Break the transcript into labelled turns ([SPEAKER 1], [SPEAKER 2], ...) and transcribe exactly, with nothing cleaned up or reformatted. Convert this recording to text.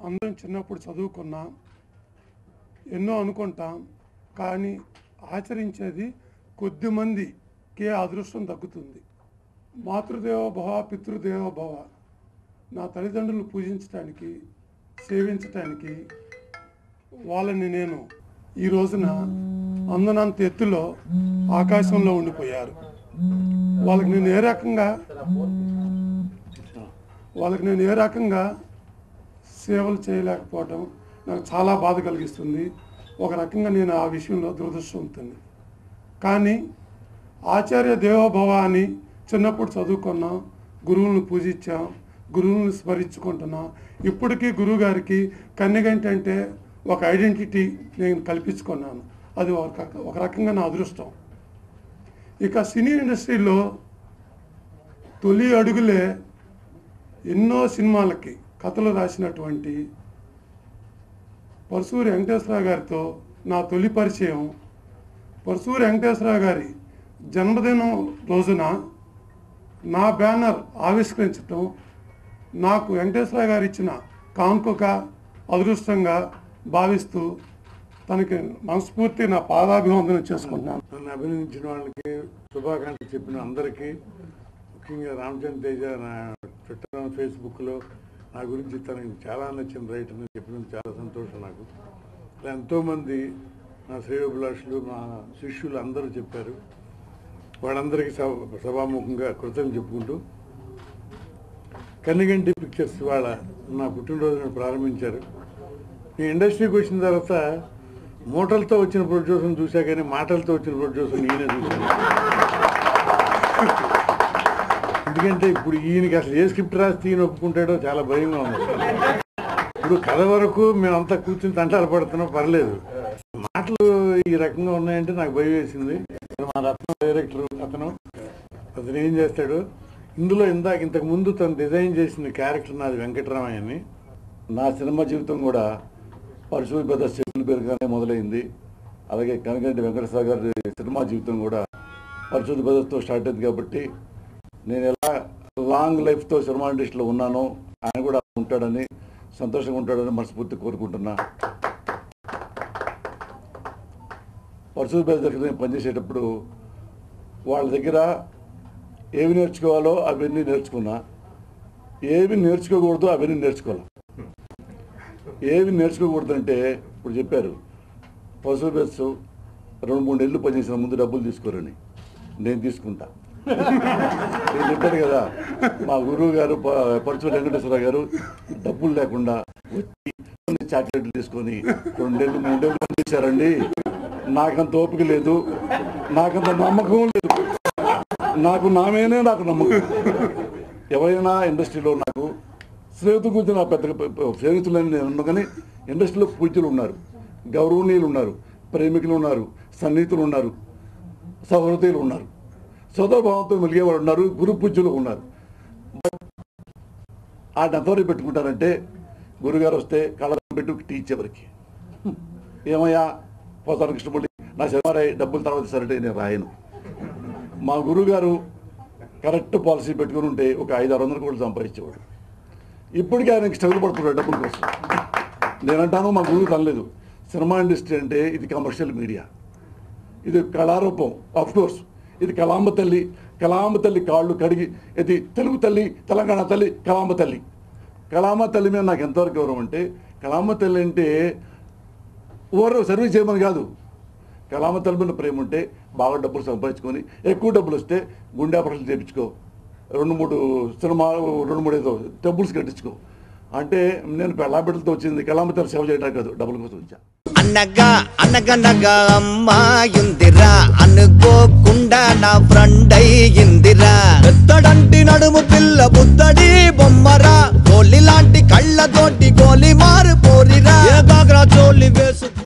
[SPEAKER 1] అందరం చిన్నప్పుడు చదువుకున్నాం, ఎన్నో అనుకుంటాం, కానీ ఆచరించేది కొద్దిమందికే అదృష్టం దక్కుతుంది. మాతృదేవో భవ, పితృదేవో భవ. నా తల్లిదండ్రులు పూజించడానికి, సేవించడానికి వాళ్ళని నేను ఈ రోజున అందనంత ఎత్తులో ఆకాశంలో ఉండిపోయారు. వాళ్ళకి నేను ఏ రకంగా వాళ్ళకి నేను ఏ రకంగా సేవలు చేయలేకపోవటం నాకు చాలా బాధ కలిగిస్తుంది. ఒక రకంగా నేను ఆ విషయంలో దురదృష్టం ఉంటుంది. కానీ ఆచార్య దేవోభవ అని చిన్నప్పుడు చదువుకున్నాం, గురువులను పూజించాం, గురువులను స్మరించుకుంటున్నాం. ఇప్పటికీ గురువు గారికి కన్నెగంటి అంటే ఒక ఐడెంటిటీ నేను కల్పించుకున్నాను. అది ఒక ఒక రకంగా నా అదృష్టం. ఇక సినీ ఇండస్ట్రీలో తొలి అడుగులే ఎన్నో సినిమాలకి కథలు రాసినటువంటి పరుసూరి వెంకటేశ్వరరావు గారితో నా తొలి పరిచయం. పరుసూరి వెంకటేశ్వరరావు గారి జన్మదినం రోజున నా బ్యానర్ ఆవిష్కరించడం నాకు వెంకటేశ్వరరావు గారు ఇచ్చిన కానుక అదృష్టంగా భావిస్తూ తనకి మనస్ఫూర్తి నా పాదాభివందనం చేసుకుంటున్నాను.
[SPEAKER 2] నన్ను అభినందించిన వాళ్ళకి, శుభాకాంక్షలు చెప్పిన అందరికీ, ముఖ్యంగా రామచంద్ర తేజ నా ట్విట్టర్, ఫేస్బుక్లో నా గురించి తనకి చాలా నచ్చిన రైటర్ అని చెప్పినందుకు చాలా సంతోషం నాకు. ఇలా ఎంతోమంది నా శ్రేయోభిలాషులు, నా శిష్యులు అందరూ చెప్పారు. వాళ్ళందరికీ సభ సభాముఖంగా కృతజ్ఞతలు చెప్పుకుంటూ, కన్నెగంటి పిక్చర్స్ ఇవాళ నా పుట్టినరోజున ప్రారంభించారు. ఈ ఇండస్ట్రీకి వచ్చిన తర్వాత మూటలతో వచ్చిన ప్రొడ్యూసర్ని చూసా, కానీ మాటలతో వచ్చిన ప్రొడ్యూసర్ని ఈయనే చూశాను. ఎందుకంటే ఇప్పుడు ఈయనకి అసలు ఏ స్క్రిప్ట్ రాసి ఈయన ఒప్పుకుంటాడో చాలా భయంగా ఉంది. ఇప్పుడు కథ వరకు మేమంతా కూర్చుని తంటాలు పడుతున్నాం, పర్లేదు. మాటలు ఈ రకంగా ఉన్నాయంటే నాకు భయం వేసింది. మా రత్న డైరెక్టర్ అతను అతను ఏం చేస్తాడు ఇందులో, ఇందాక ఇంతకు ముందు తను డిజైన్ చేసిన క్యారెక్టర్ నాది వెంకటరామయ్య అని.
[SPEAKER 3] నా సినిమా జీవితం కూడా పరుసూరి బ్రదర్స్ చెట్లు పేరుగానే మొదలైంది. అలాగే కనగంటి వెంకటేశ్వర గారి సినిమా జీవితం కూడా పరుసూరి బ్రదర్స్తో స్టార్ట్ అయింది. కాబట్టి నేను ఎలా లాంగ్ లైఫ్తో సినిమా ఇండస్ట్రీలో ఉన్నానో ఆయన కూడా ఉంటాడని, సంతోషంగా ఉంటాడని మనస్ఫూర్తి కోరుకుంటున్నా. పరుసూరి బ్రదర్స్ దగ్గర నేను పనిచేసేటప్పుడు వాళ్ళ దగ్గర ఏవి నేర్చుకోవాలో అవన్నీ నేర్చుకున్నా, ఏవి నేర్చుకోకూడదు అవన్నీ నేర్చుకోవాలి. ఏవి నేర్చుకోకూడదంటే ఇప్పుడు చెప్పారు, పరుసూరి బ్రదర్స్ రెండు మూడు నెలలు పనిచేసిన ముందు డబ్బులు తీసుకోరని. నేను తీసుకుంటా. నేను చెప్పాను కదా, మా గురువు గారు పరుసూరి వెంకటేశ్వర గారు డబ్బులు లేకుండా వచ్చి చాక్లెట్లు తీసుకొని రెండు నెలలు మూడు నెలలు పనిచేశారండి. నాకంత ఓపిక లేదు, నాకంత నమ్మకం లేదు. నాకు నా మీదే నాకు నమ్మకం. ఎవరైనా ఇండస్ట్రీలో నాకు స్నేహితుల గురించి నా పెద్ద స్నేహితులని నేను ఉన్నా, కానీ ఇండస్ట్రీలో పూజ్యులు ఉన్నారు, గౌరవనీయులు ఉన్నారు, ప్రేమికులు ఉన్నారు, సన్నిహితులు ఉన్నారు, సహృదయులు ఉన్నారు, సోదరభావంతో మెలిగేవాళ్ళు ఉన్నారు, గురు పూజ్యులు ఉన్నారు. ఆ ఎంతవరకు పెట్టుకుంటారంటే గురుగారు వస్తే కళ్ళ పెట్టు టీ ఇచ్చేవరికి, ఏమయ్యా పోతానికి ఇష్టపడి నా సినిమా డబ్బులు తర్వాత సరే నేను రాయను. మా గురువుగారు కరెక్ట్ పాలసీ పెట్టుకుని ఉంటే ఒక ఐదు ఆరు వందల కోట్లు సంపాదించేవాడు. ఇప్పటికీ ఆయనకి స్ట్రగుల్ పడుతున్నాడు డబ్బుల కోసం. నేనంటాను, మా గురువు తనలేదు. సినిమా ఇండస్ట్రీ అంటే ఇది కమర్షియల్ మీడియా, ఇది కళారూపం. ఆఫ్కోర్స్ ఇది కలాంబ తల్లి, కలాంబ తల్లి కాళ్ళు కడిగి, ఇది తెలుగు తల్లి, తెలంగాణ తల్లి, కలాంబ తల్లి. కలాంబ తల్లి మీద నాకు ఎంతవరకు గౌరవం అంటే, కలాంబ తల్లి అంటే ఓవర్ సర్వీస్ చేయమని కాదు. కలాంబ తల్లి మీద ప్రేమ ఉంటే బాగా డబ్బులు సంపాదించుకొని, ఎక్కువ డబ్బులు వస్తే గుండె ఆపరేషన్ చేయించుకో, రెండు మూడు సినిమా రెండు మూడు ఏదో టెంపుల్స్ కట్టించుకో అంటే. నేను పెళ్ళాబిడ్డలతో వచ్చింది కలాంబ తల్లి సేవ చేయడానికి కాదు, డబ్బుల కోసం వచ్చా.
[SPEAKER 4] అనగా అనగనగా అమ్మాయుందిరా, అనుకోకుండా నా ఫ్రెండ్ అయ్యిందిరా. పెద్దడంటి నడుము పిల్ల బుద్ధడి బొమ్మరా, గోలి లాంటి కళ్ళతోటి గోలి మారు పోరిరా. చోలి వేసు